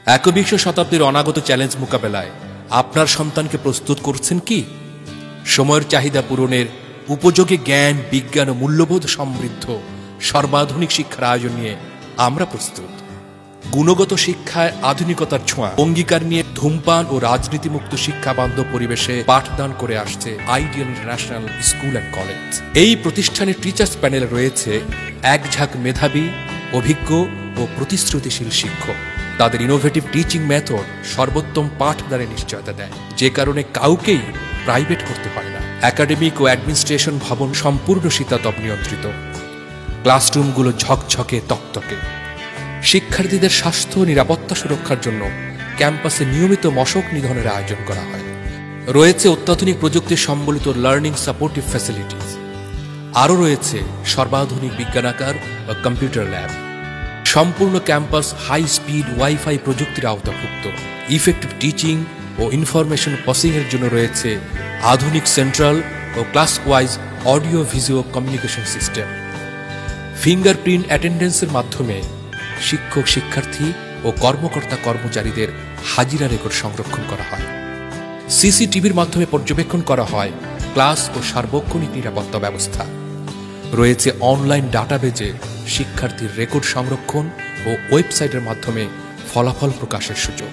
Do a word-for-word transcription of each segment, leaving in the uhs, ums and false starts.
একবিংশ শতাব্দীর অনাগত চ্যালেঞ্জ মোকাবেলায় আপনার সন্তানকে প্রস্তুত করছেন কি? সময়ের চাহিদা পূরণের উপযোগী জ্ঞান, বিজ্ঞান ও মূল্যবোধ সমৃদ্ধ সর্বাধুনিক শিক্ষার আয়োজন নিয়ে আমরা প্রস্তুত। গুণগত শিক্ষায় আধুনিকতার ছোঁয়া অঙ্গীকার নিয়ে ধূমপান ও রাজনীতিমুক্ত শিক্ষা বান্ধব পরিবেশে পাঠদান করে আসছে ideal international school and college. এই প্রতিষ্ঠানের টিচার্স প্যানেলে রয়েছে এক ঝাঁক মেধাবী, অভিজ্ঞ ও প্রতিশ্রুতিশীল শিক্ষক। তাদের ইনোভেটিভ টিচিং মেথড সর্বোত্তম পাঠদানের নিশ্চয়তা দেয়, যে কারণে কাউকেই প্রাইভেট করতে পারে না। একাডেমিক ও অ্যাডমিনিস্ট্রেশন ভবন সম্পূর্ণ শীতাতপ নিয়ন্ত্রিত, ক্লাসরুমগুলো ঝকঝকে তকতকে। শিক্ষার্থীদের স্বাস্থ্য ও নিরাপত্তা সুরক্ষার জন্য ক্যাম্পাসে নিয়মিত মশক নিধনের আয়োজন করা হয়। রয়েছে অত্যাধুনিক প্রযুক্তি সম্বলিত লার্নিং সাপোর্টিভ ফ্যাসিলিটিস। আরও রয়েছে সর্বাধুনিক বিজ্ঞানাগার বা কম্পিউটার ল্যাব। সম্পূর্ণ ক্যাম্পাস হাই স্পিড ওয়াইফাই প্রযুক্তির আওতাভুক্ত। ইফেক্টিভ টিচিং ও ইনফরমেশন প্রসেসিং এর জন্য রয়েছে আধুনিক সেন্ট্রাল ও class wise audio visual communication system. Fingerprint অ্যাটেন্ডেন্সের মাধ্যমে শিক্ষক, শিক্ষার্থী ও কর্মকর্তা কর্মচারীদের হাজিরা রেকর্ড সংরক্ষণ করা হয়। সিসিটিভির মাধ্যমে পর্যবেক্ষণ করা হয় ক্লাস ও সার্বক্ষণিক নিরাপত্তা ব্যবস্থা। রয়েছে অনলাইন ডাটাবেজে শিক্ষার্থীর রেকর্ড সংরক্ষণ ও ওয়েবসাইটের মাধ্যমে ফলাফল প্রকাশের সুযোগ।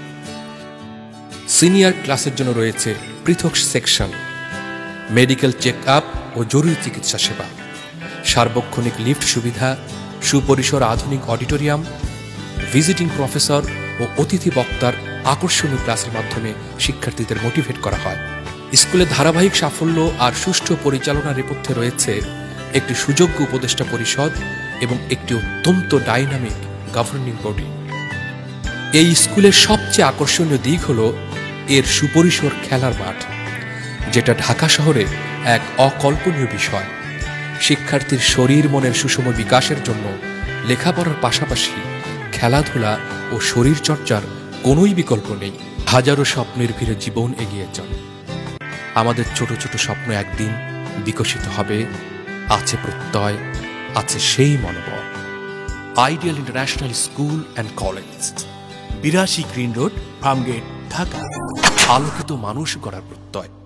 সিনিয়র ক্লাসের জন্য রয়েছে পৃথক সেকশন, মেডিকেল চেক আপ ও জরুরি চিকিৎসা সেবা, সার্বক্ষণিক লিফট সুবিধা, সুপরিসর আধুনিক অডিটোরিয়াম, ভিজিটিং প্রফেসর ও অতিথি বক্তার আকর্ষণীয় ক্লাসের মাধ্যমে শিক্ষার্থীদের মোটিভেট করা হয়। স্কুলের ধারাবাহিক সাফল্য আর সুষ্ঠু পরিচালনার নেপথ্যে রয়েছে একটি সুযোগ্য উপদেষ্টা পরিষদ এবং একটি অত্যন্ত ডাইনামিক গভর্নিং বডি। এই স্কুলের সবচেয়ে আকর্ষণীয় দিক হল এর সুপরিসর খেলার মাঠ, যেটা ঢাকা শহরে এক অকল্পনীয় বিষয়। শিক্ষার্থীর শরীর মনের সুষম বিকাশের জন্য লেখাপড়ার পাশাপাশি খেলাধুলা ও শরীর চর্চার কোনোই বিকল্প নেই। হাজারো স্বপ্নের ভিড়ে জীবন এগিয়ে চলে। আমাদের ছোট ছোট স্বপ্ন একদিন বিকশিত হবে। আছে প্রত্যয়, আছে সেই মনোবল। Ideal international school and college, বিরাশি গ্রিন রোড, ফার্মগেট, ঢাকা। আলোকিত মানুষ গড়ার প্রত্যয়।